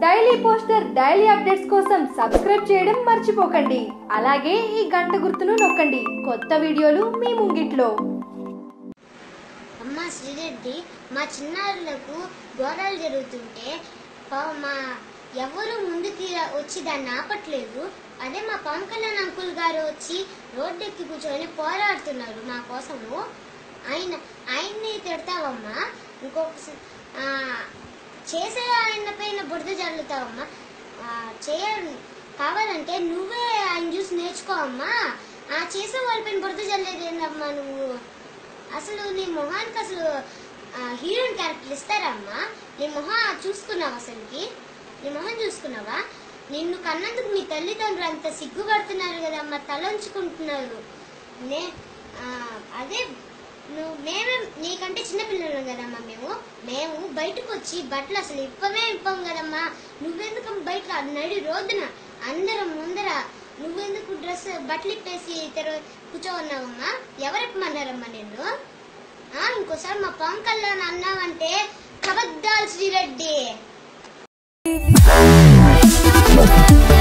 Daily poster daily updates కోసం subscribe చేయడం మర్చిపోకండి. అలాగే ఈ గంట గుర్తును నొక్కండి. కొత్త వీడియోలు మీ ముంగిట్లో. అమ్మ శ్రీరెడ్డి, మా చిన్నారులకు గోరాలు జరుగుతుంటే మా ఎవరు ముందుకి వచ్చి దాన్ని ఆపట్లేదు. అదే మా పవన్ కళ్యాణ్ అంకుల్ గారు వచ్చి రోడ్డెక్కి కూర్చొని పోరాడుతున్నారు మా కోసము. ఆయన్ని తిడతావమ్మా, ఇంకొక చేసే ఆయన పైన బురద జల్లుతావమ్మా. కావాలంటే నువ్వే ఆయన చూసి నేర్చుకోవమ్మా. చేసే వాళ్ళపైన బురద జల్లేది ఏందమ్మా నువ్వు? అసలు నీ మొహానికి అసలు హీరోయిన్ క్యారెక్టర్ ఇస్తారమ్మా? నీ మొహం చూసుకున్నావా? అసలుకి నీ మొహం చూసుకున్నావా? నిన్ను కన్నందుకు మీ తల్లిదండ్రులు అంత సిగ్గుపడుతున్నారు కదమ్మా, తలంచుకుంటున్నారు. అదే మేమే నీకంటే చిన్నపిల్లలు కదమ్మా. మేము బయటకు వచ్చి బట్టలు అసలు ఇప్పం కదమ్మా. నువ్వెందుకు బయట నడి రోడ్డున అందరం ముందర నువ్వెందుకు డ్రెస్ బట్టలు ఇప్పేసి కూర్చోన్నావమ్మా? ఎవరిప్పమన్నారమ్మా నిన్ను? ఇంకోసారి మా పవన్ కళ్యాణ్ అన్నావంటే కబద్దాల్ శ్రీరెడ్డి.